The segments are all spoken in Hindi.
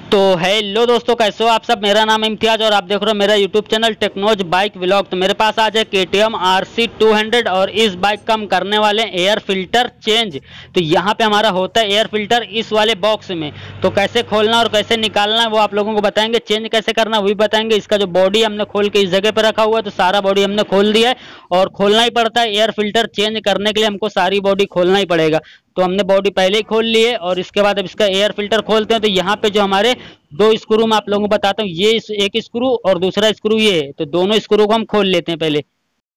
तो हेलो दोस्तों, कैसे हो आप सब। मेरा नाम इम्तियाज और आप देख रहे हो मेरा YouTube channel Technos bike vlog. तो मेरे पास आज है KTM RC 200 और इस बाइक का हम करने वाले हैं एयर फिल्टर चेंज। तो यहाँ पे हमारा होता है एयर फिल्टर इस वाले बॉक्स में। तो कैसे खोलना और कैसे निकालना है वो आप लोगों को बताएंगे, चेंज कैसे करना वो भी बताएंगे। इसका जो बॉडी हमने खोल के इस जगह पे रखा हुआ है, तो सारा बॉडी हमने खोल दिया है और खोलना ही पड़ता है। एयर फिल्टर चेंज करने के लिए हमको सारी बॉडी खोलना ही पड़ेगा। तो हमने बॉडी पहले ही खोल ली है और इसके बाद अब इसका एयर फिल्टर खोलते हैं। तो यहाँ पे जो हमारे दो स्क्रू मैं आप लोगों को बताता हूँ, ये एक स्क्रू और दूसरा स्क्रू ये है। तो दोनों स्क्रू को हम खोल लेते हैं पहले।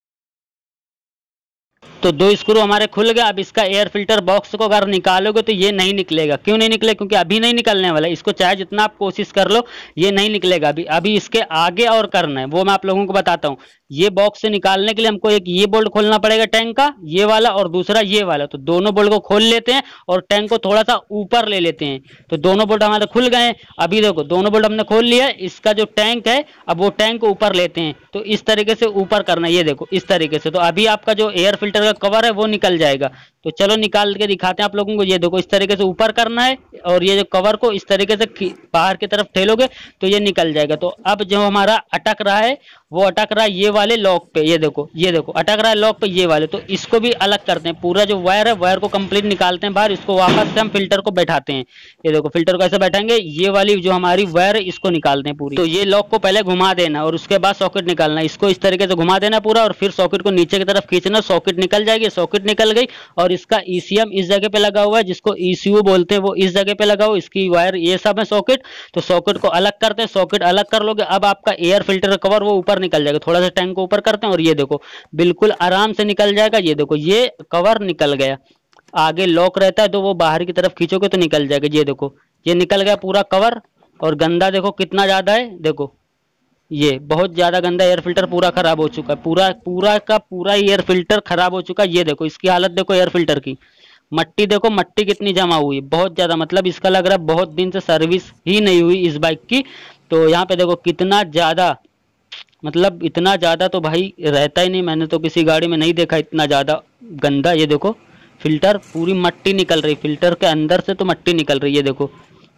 तो दो स्क्रू हमारे खुल गए। अब इसका एयर फिल्टर बॉक्स को अगर निकालोगे तो ये नहीं निकलेगा। क्यों नहीं निकलेगा? क्योंकि अभी नहीं निकलने वाला। इसको चाहे जितना आप कोशिश कर लो ये नहीं निकलेगा। अभी अभी इसके आगे और करना है, वो मैं आप लोगों को बताता हूँ। ये बॉक्स से निकालने के लिए हमको एक ये बोल्ट खोलना पड़ेगा टैंक का, ये वाला, और दूसरा ये वाला। तो दोनों बोल्ट को खोल लेते हैं और टैंक को थोड़ा सा ऊपर ले लेते हैं। तो दोनों बोल्ट हमारे खुल गए हैं। अभी देखो दोनों बोल्ट हमने खोल लिया है। इसका जो टैंक है अब वो टैंक को ऊपर लेते हैं। तो इस तरीके से ऊपर करना है, ये देखो इस तरीके से। तो अभी आपका जो एयर फिल्टर का कवर है वो निकल जाएगा। तो चलो निकाल के दिखाते हैं आप लोगों को। ये देखो इस तरीके से ऊपर करना है और ये जो कवर को इस तरीके से बाहर की तरफ ठेलोगे तो ये निकल जाएगा। तो अब जो हमारा अटक रहा है वो अटक रहा है ये वाले लॉक पे। ये देखो अटक रहा है लॉक पे ये वाले। तो इसको भी अलग करते हैं। पूरा जो वायर है वायर को कंप्लीट निकालते हैं बाहर। इसको वापस से हम फिल्टर को बैठाते हैं। ये देखो फिल्टर को ऐसे बैठाएंगे। ये वाली जो हमारी वायर है इसको निकालते हैं पूरी। तो ये लॉक को पहले घुमा देना और उसके बाद सॉकेट निकालना। इसको इस तरीके से घुमा देना पूरा और फिर सॉकेट को नीचे की तरफ खींचना। सॉकेट निकल जाएगी। सॉकेट निकल गई और इसका ECM इस जगह पे लगा हुआ है, जिसको ECU बोलते हैं, वो इस जगह पे लगा हुआ है। इसकी वायर ये सब है सॉकेट। तो सॉकेट को अलग करते हैं। सॉकेट अलग कर लोगे अब आपका एयर फिल्टर कवर वो ऊपर निकल जाएगा। थोड़ा सा टैंक को ऊपर करते हैं और ये देखो बिल्कुल आराम से निकल जाएगा। ये देखो ये कवर निकल गया। आगे लॉक रहता है तो वो बाहर की तरफ खींचोगे तो निकल जाएगा। ये देखो ये निकल गया पूरा कवर। और गंदा देखो कितना ज्यादा है। देखो ये बहुत ज्यादा गंदा एयर फिल्टर पूरा खराब हो चुका है। पूरा का पूरा एयर फिल्टर खराब हो चुका है। ये देखो इसकी हालत देखो एयर फिल्टर की। मट्टी देखो, मट्टी कितनी जमा हुई है, बहुत ज्यादा। मतलब इसका लग रहा है बहुत दिन से सर्विस ही नहीं हुई इस बाइक की। तो यहाँ पे देखो कितना ज्यादा, मतलब इतना ज्यादा तो भाई रहता ही नहीं। मैंने तो किसी गाड़ी में नहीं देखा इतना ज्यादा गंदा। ये देखो फिल्टर पूरी मट्टी निकल रही, फिल्टर के अंदर से तो मट्टी निकल रही है देखो।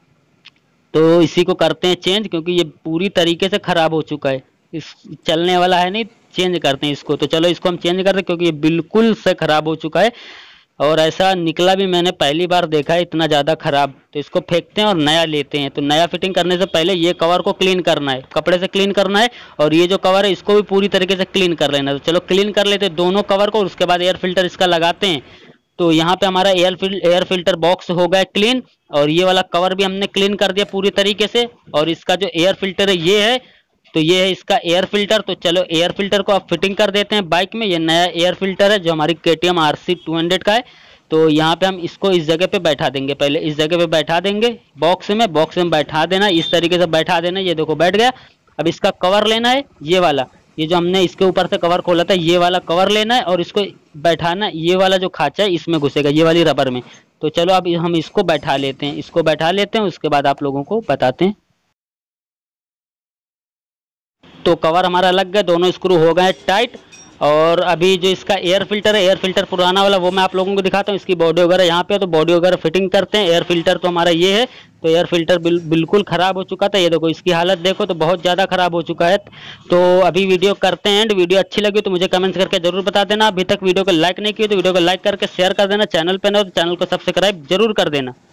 तो इसी को करते हैं चेंज, क्योंकि ये पूरी तरीके से खराब हो चुका है। इस चलने वाला है नहीं, चेंज करते हैं इसको। तो चलो इसको हम चेंज करते हैं क्योंकि ये बिल्कुल से खराब हो चुका है और ऐसा निकला भी मैंने पहली बार देखा है इतना ज़्यादा खराब। तो इसको फेंकते हैं और नया लेते हैं। तो नया फिटिंग करने से पहले ये कवर को क्लीन करना है, कपड़े से क्लीन करना है। और ये जो कवर है इसको भी पूरी तरीके से क्लीन कर लेना। तो चलो क्लीन कर लेते हैं दोनों कवर को। उसके बाद एयर फिल्टर इसका लगाते हैं। तो यहाँ पे हमारा एयर फिल्टर बॉक्स हो गया क्लीन और ये वाला कवर भी हमने क्लीन कर दिया पूरी तरीके से। और इसका जो एयर फिल्टर है ये है, तो ये है इसका एयर फिल्टर। तो चलो एयर फिल्टर को आप फिटिंग कर देते हैं बाइक में। ये नया एयर फिल्टर है जो हमारी KTM RC 200 का है। तो यहाँ पे हम इसको इस जगह पे बैठा देंगे। पहले इस जगह पे बैठा देंगे बॉक्स में बैठा देना, इस तरीके से बैठा देना। ये देखो बैठ गया। अब इसका कवर लेना है ये वाला, ये जो हमने इसके ऊपर से कवर खोला था ये वाला कवर लेना है और इसको बैठाना। ये वाला जो खांचा है इसमें घुसेगा, ये वाली रबर में। तो चलो अब हम इसको बैठा लेते हैं, इसको बैठा लेते हैं। उसके बाद आप लोगों को बताते हैं। तो कवर हमारा लग गया, दोनों स्क्रू हो गए टाइट। और अभी जो इसका एयर फिल्टर है, एयर फिल्टर पुराना वाला, वो मैं आप लोगों को दिखाता हूँ। इसकी बॉडी वगैरह यहाँ पे, तो बॉडी वगैरह फिटिंग करते हैं। एयर फिल्टर तो हमारा ये है। तो एयर फिल्टर बिल्कुल ख़राब हो चुका था। ये देखो इसकी हालत देखो, तो बहुत ज़्यादा ख़राब हो चुका है। तो अभी वीडियो करते हैं एंड। वीडियो अच्छी लगी तो मुझे कमेंट्स करके जरूर बता देना। अभी तक वीडियो को लाइक नहीं किया तो वीडियो को लाइक करके शेयर कर देना। चैनल पर ना हो तो चैनल को सब्सक्राइब जरूर कर देना।